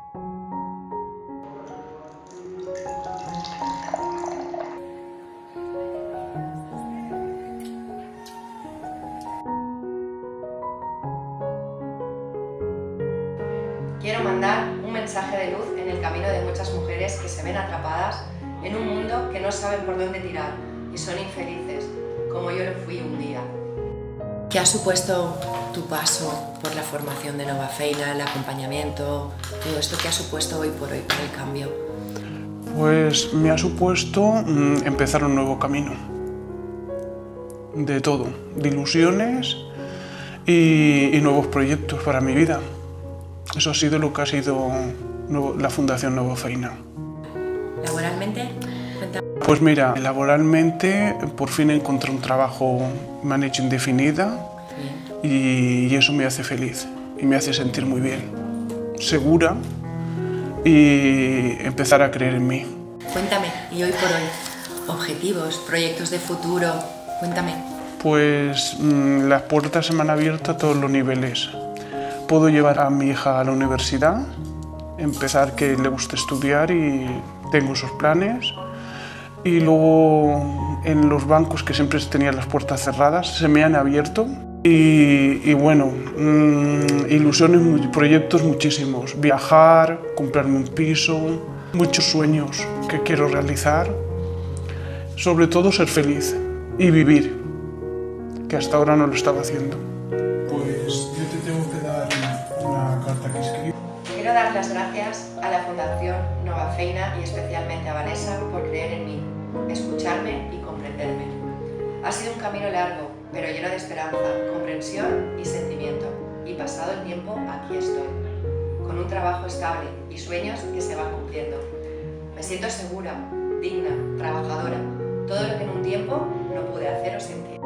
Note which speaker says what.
Speaker 1: Quiero mandar un mensaje de luz en el camino de muchas mujeres que se ven atrapadas en un mundo que no saben por dónde tirar y son infelices, como yo lo fui un día. ¿Qué ha supuesto tu paso por la formación de Nova Feina, el acompañamiento, todo esto que ha supuesto hoy por hoy para el cambio?
Speaker 2: Pues me ha supuesto empezar un nuevo camino, de todo, de ilusiones y nuevos proyectos para mi vida. Eso ha sido lo que ha sido la Fundación Nova Feina.
Speaker 1: ¿Laboralmente?
Speaker 2: Pues mira, laboralmente por fin encontré un trabajo, me han hecho indefinida y eso me hace feliz y me hace sentir muy bien, segura y empezar a creer en mí.
Speaker 1: Cuéntame, y hoy por hoy, objetivos, proyectos de futuro, cuéntame.
Speaker 2: Pues las puertas se me han abierto a todos los niveles. Puedo llevar a mi hija a la universidad, empezar que le guste estudiar y tengo esos planes. Y luego en los bancos que siempre tenían las puertas cerradas se me han abierto. Y bueno, ilusiones, proyectos muchísimos. Viajar, comprarme un piso, muchos sueños que quiero realizar. Sobre todo ser feliz y vivir, que hasta ahora no lo estaba haciendo. Pues yo te tengo que dar una carta que escribí.
Speaker 1: Quiero dar las gracias a la Fundación Nova Feina y especialmente a Vanessa por creer en mí, escucharme y comprenderme. Ha sido un camino largo, pero lleno de esperanza, comprensión y sentimiento. Y pasado el tiempo, aquí estoy, con un trabajo estable y sueños que se van cumpliendo. Me siento segura, digna, trabajadora, todo lo que en un tiempo no pude hacer o sentir.